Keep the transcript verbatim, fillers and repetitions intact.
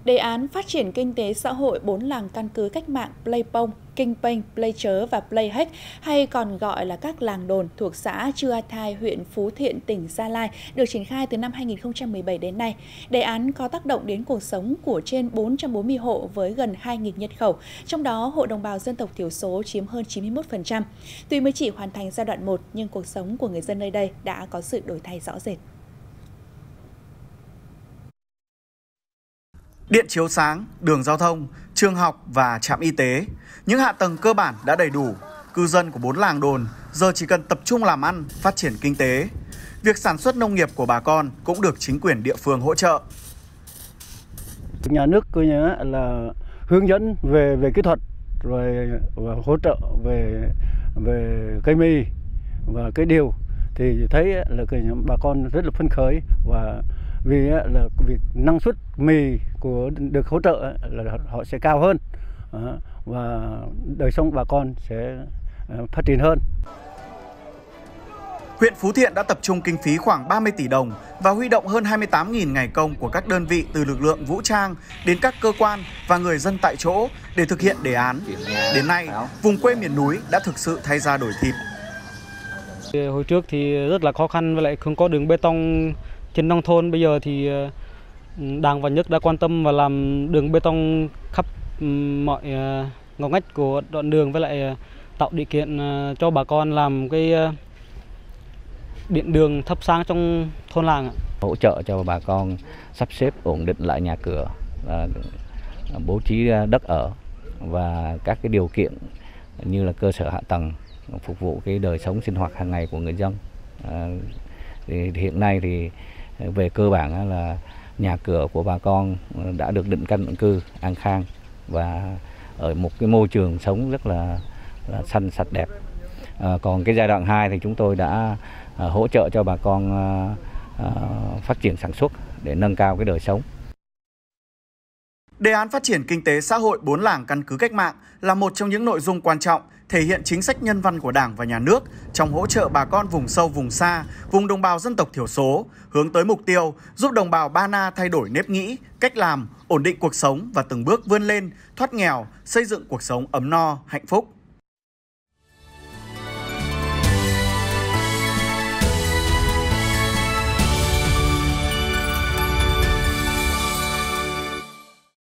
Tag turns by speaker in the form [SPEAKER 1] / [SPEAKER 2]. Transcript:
[SPEAKER 1] Đề án phát triển kinh tế xã hội bốn làng căn cứ cách mạng Pleiprong, Kinh Peng, Pleichớ và Pleihek, hay còn gọi là các làng đồn thuộc xã Chua Thai, huyện Phú Thiện, tỉnh Gia Lai, được triển khai từ năm hai nghìn không trăm mười bảy đến nay. Đề án có tác động đến cuộc sống của trên bốn trăm bốn mươi hộ với gần hai nghìn nhân khẩu, trong đó hộ đồng bào dân tộc thiểu số chiếm hơn chín mươi mốt phần trăm. Tuy mới chỉ hoàn thành giai đoạn một, nhưng cuộc sống của người dân nơi đây đã có sự đổi thay rõ rệt.
[SPEAKER 2] Điện chiếu sáng, đường giao thông, trường học và trạm y tế, những hạ tầng cơ bản đã đầy đủ. Cư dân của bốn làng đồn giờ chỉ cần tập trung làm ăn, phát triển kinh tế. Việc sản xuất nông nghiệp của bà con cũng được chính quyền địa phương hỗ trợ.
[SPEAKER 3] Nhà nước coi như là hướng dẫn về về kỹ thuật, rồi và hỗ trợ về về cây mì và cây điều, thì thấy là bà con rất là phấn khởi, và vì là việc năng suất mì của được hỗ trợ là họ sẽ cao hơn và đời sống bà con sẽ phát triển hơn.
[SPEAKER 2] Huyện Phú Thiện đã tập trung kinh phí khoảng ba mươi tỷ đồng và huy động hơn hai mươi tám nghìn ngày công của các đơn vị từ lực lượng vũ trang đến các cơ quan và người dân tại chỗ để thực hiện đề án. Đến nay, vùng quê miền núi đã thực sự thay da đổi thịt.
[SPEAKER 4] Hồi trước thì rất là khó khăn, với lại không có đường bê tông trên nông thôn. Bây giờ thì Đảng và Nhà nước đã quan tâm và làm đường bê tông khắp mọi ngõ ngách của đoạn đường, với lại tạo điều kiện cho bà con làm cái điện đường thắp sáng trong thôn làng.
[SPEAKER 5] Hỗ trợ cho bà con sắp xếp ổn định lại nhà cửa, bố trí đất ở và các cái điều kiện như là cơ sở hạ tầng phục vụ cái đời sống sinh hoạt hàng ngày của người dân. Thì hiện nay thì về cơ bản là nhà cửa của bà con đã được định canh định cư an khang và ở một cái môi trường sống rất là, là xanh sạch đẹp. À, còn cái giai đoạn hai thì chúng tôi đã à, hỗ trợ cho bà con à, à, phát triển sản xuất để nâng cao cái đời sống.
[SPEAKER 2] Đề án phát triển kinh tế xã hội bốn làng căn cứ cách mạng là một trong những nội dung quan trọng thể hiện chính sách nhân văn của Đảng và Nhà nước trong hỗ trợ bà con vùng sâu, vùng xa, vùng đồng bào dân tộc thiểu số, hướng tới mục tiêu giúp đồng bào Ba Na thay đổi nếp nghĩ, cách làm, ổn định cuộc sống và từng bước vươn lên, thoát nghèo, xây dựng cuộc sống ấm no, hạnh phúc.